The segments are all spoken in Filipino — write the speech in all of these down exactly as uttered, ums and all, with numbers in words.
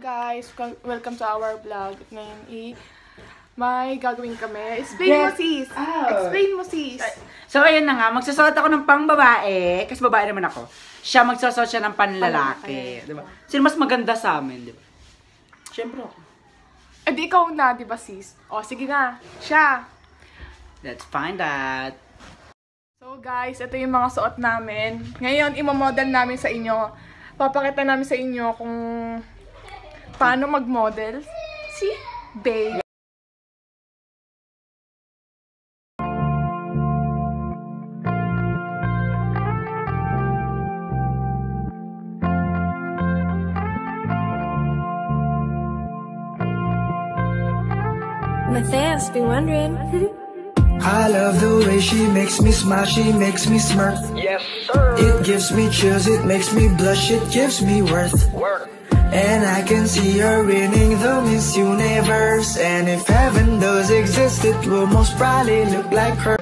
guys, welcome to our vlog. At ngayon i may gagawin kami. Explain yes. mo sis. Oh. Explain mo sis. So ayun na nga, magsusot ako ng pang babae, kasi babae naman ako. Siya magsusot siya ng panlalaki, di ba? Sino mas maganda sa amin, di ba? Siyempre ako. Eh di ikaw na, di ba sis? O sige nga, siya. Let's find out. So guys, ito yung mga suot namin. Ngayon, imamodel namin sa inyo. Papakita namin sa inyo kung paano mag-model si Bae. My fans be wondering. I love the way she makes me smile, she makes me smirk. Yes, sir. It gives me chills, it makes me blush, it gives me worth. Work. And I can see her winning the Miss Universe. And if heaven does exist, it will most probably look like her.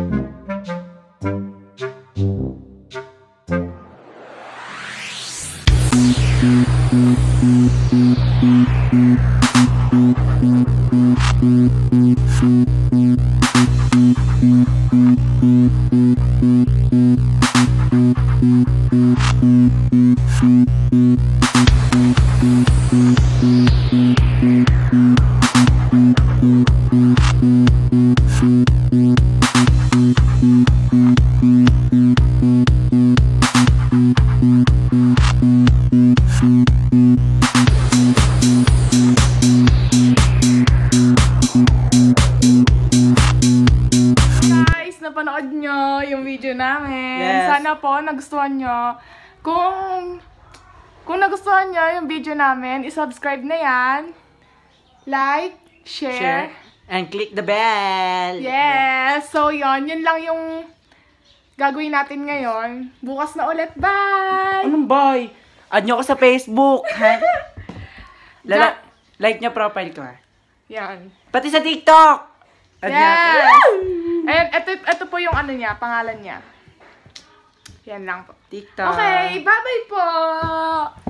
Napanood nyo yung video namin. Yes. Sana po nagustuhan nyo. Kung kung nagustuhan nyo yung video namin, isubscribe na yan. Like, share, Share, and click the bell. Yes! So yon, yun lang yung gagawin natin ngayon. Bukas na ulit. Bye! Anong bye? Add nyo ko sa Facebook. Lala, like nyo profile ko ha. Yan. Pati sa TikTok. Add Yes! nyo. And ito, ito po yung ano niya, pangalan niya. Yan lang po. TikTok. Okay, bye-bye po!